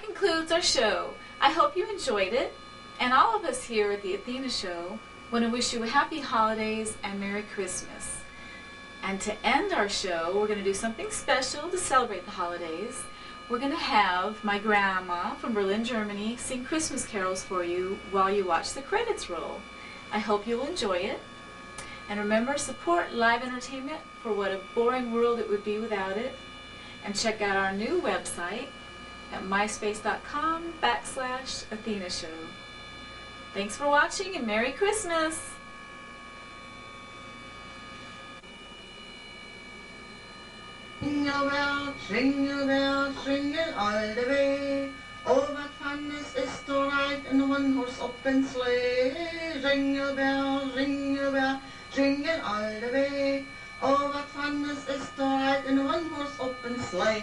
concludes our show. I hope you enjoyed it, and all of us here at the Athena Show want to wish you a happy holidays and Merry Christmas. And to end our show, we're going to do something special to celebrate the holidays. We're going to have my grandma from Berlin, Germany, sing Christmas carols for you while you watch the credits roll. I hope you'll enjoy it. And remember, support live entertainment for what a boring world it would be without it. And check out our new website at myspace.com/Athena Show. Thanks for watching and Merry Christmas! Jingle bells, jingle all the way. Oh, what fun it is to ride in a one-horse open sleigh. Jingle bells, jingle all the way. Oh, what fun it is to ride in a one-horse open sleigh.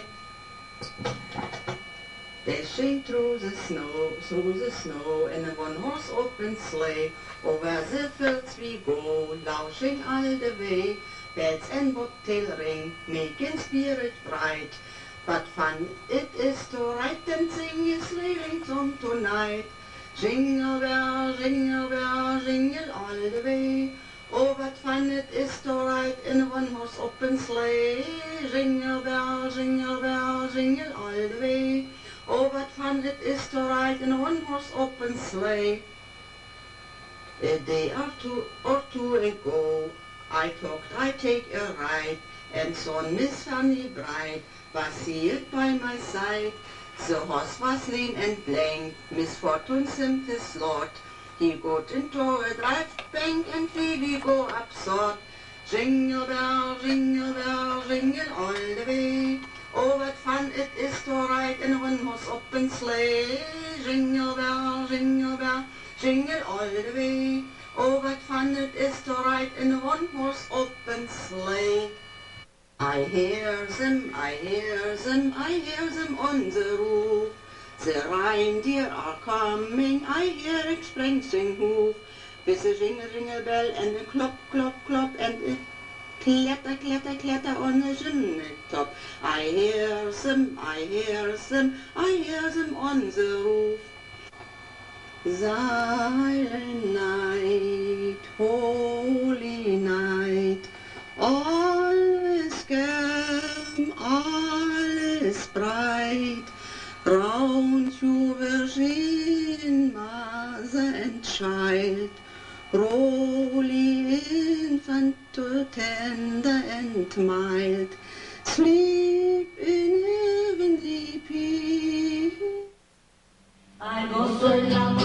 Dashing through the snow in a one-horse open sleigh. Over the fields we go, laughing all the way. Bells and bobtail ring, making spirit bright. What fun it is to ride and sing a sleighing song tonight. Jingle bell, jingle all the way. Oh, what fun it is to ride in a one-horse open sleigh. Jingle bell, jingle all the way. Oh, what fun it is to ride in a one-horse open sleigh. A day or two ago, I thought I'd take a ride, and saw Miss Fanny Bright was seated by my side. The horse was lean and blank, misfortune simplest lot. He got into a drive bank, and we go absurd. Jingle bell, jingle all the way. Oh, what fun it is to ride in a one-horse open sleigh. Jingle bell, jingle all the way. Oh, what fun it is to ride in a one-horse open sleigh. I hear them on the roof. The reindeer are coming, I hear a springsing hoof. With a jingle bell and a clop, and a clatter on the chimney top. I hear them on the roof. Silent night, holy night, all is calm, all is bright. Round you Virgin, mother and child, rolling infant, tender and mild, sleep in heavenly peace. I go so young.